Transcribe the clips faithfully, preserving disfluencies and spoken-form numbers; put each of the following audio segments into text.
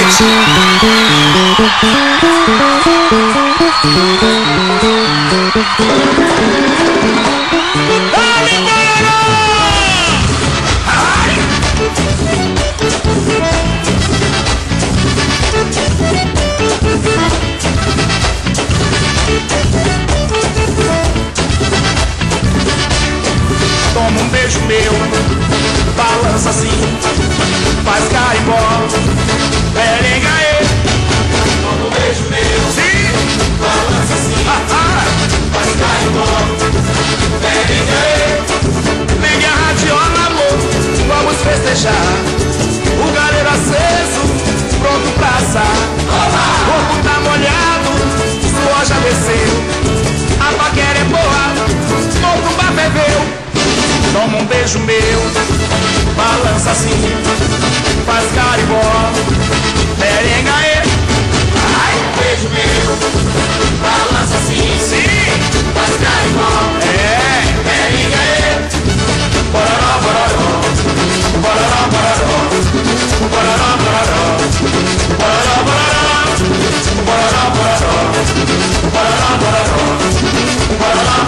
Toma um beijo meu, balança assim, faz carimbó, perengaê. Toma um beijo meu, sim, balança assim, ah, ah. Faz carimbó, perengaê. Ligue a radiola, amor, vamos festejar. O galeiro aceso, pronto pra assar. O corpo tá molhado, suor já desceu. A paquera é boa, todo bar bebeu. Toma um beijo meu, balança assim, faz carimbó, perengaê. Ai, um beijo meu, balança assim, sim, faz carimbó, é, perengaê. Bororó, bororó, bororó, bororó, bororó, bororó, bororó, bororó, bororó, bororó, bororó, bororó, bororó,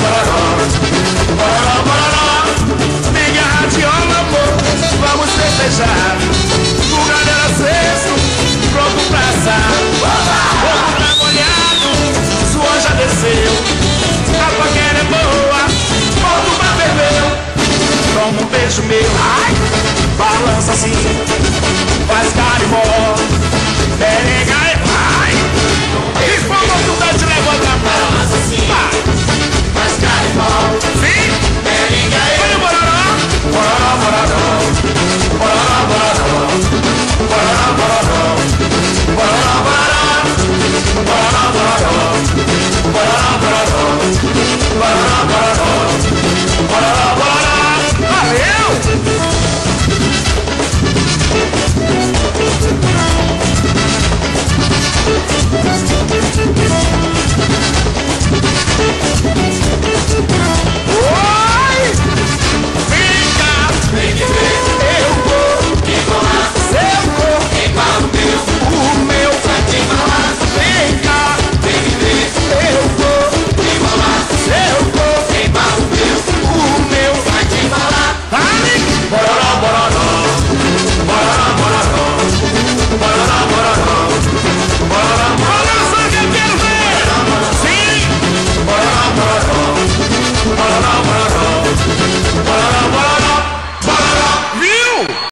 bororó, bororó, bororó. Liga a radiola, amor, vamos festejar.